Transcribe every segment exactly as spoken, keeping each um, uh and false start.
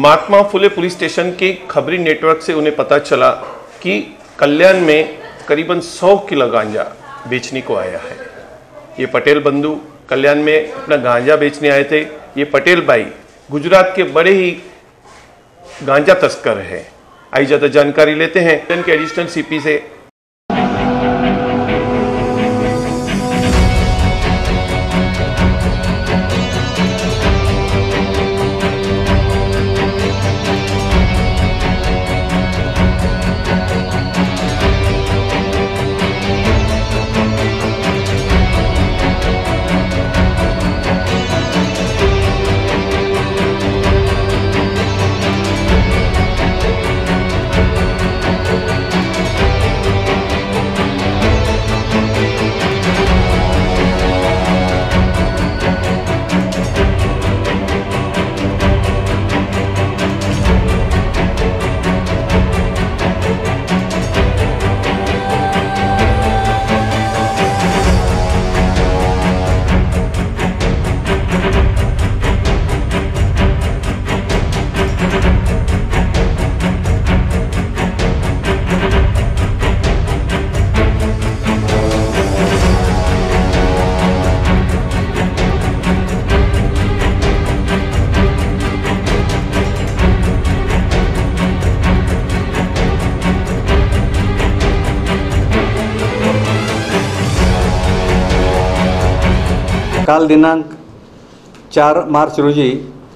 Mahatma Phule police station के खबरी network से उन्हें पता चला कि कल्याण में करीबन सौ किलो गांजा बेचने को आया है। ये पटेल बंधु कल्याण में अपना गांजा बेचने आए थे। ये पटेल भाई गुजरात के बड़े ही गांजा तस्कर है। आई ज्यादा जानकारी लेते हैं के एडिशनल सीपी से। काल दिनांक चार मार्च रोजी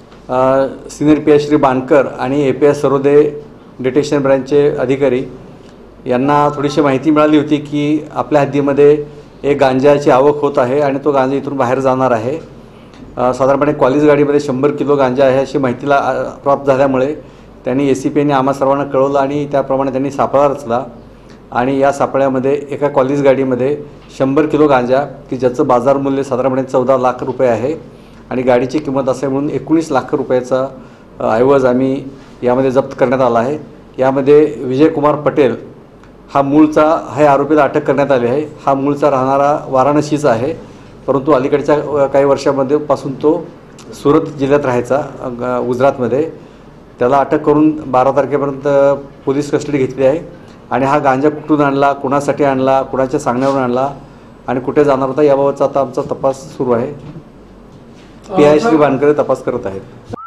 senior P S Shri Bankar आणि A P S Sarode detection ब्रँचचे अधिकारी यांना थोडीशी माहिती मिळाली होती की आपल्या हद्दीमध्ये एक गांजाची आवक होत आहे आणि तो गांजा इथून बाहेर जाणार आहे। साधारणपणे कॉलेज गाडीमध्ये शंभर किलो गांजा आहे अशी माहितीला प्राप्त झाल्यामुळे त्यांनी ए सी पी यांनी आम्हा सर्वांना कळवलं आणि त्याप्रमाणे त्यांनी सापळा रचला आणि या सापळ्यामध्ये एका कॉलेज गाडीमध्ये शंभर किलो गांजा की ज्याचं बाजार मूल्य साधारणपणे चौदा लाख रुपये आहे आणि गाडीची किंमत असे म्हणून एकोणीस लाख रुपयाचा ऐवज आम्ही यामध्ये जप्त करण्यात आला आहे। यामध्ये विजयकुमार पटेल हा मूळचा हे आरोपीला अटक करण्यात आली आहे। हा मूळचा राहणारा वाराणसीचा आहे, परंतु अलीकडच्या काही वर्षांमध्ये पासून तो सुरत जिल्ह्यात राहायचा गुजरातमध्ये। त्याला अटक करून बारा तारखेपर्यंत पोलीस कस्टडी घेतली आहे आणि हा गांजा कुठून आणला, कुणासाठी आणला, कुणाच्या सांगण्यावरून आणला आणि कुठे जाणार होता याबाबतचा आता आमचा तपास सुरू आहे। पी आय श्री बाणकर तपास करत आहेत।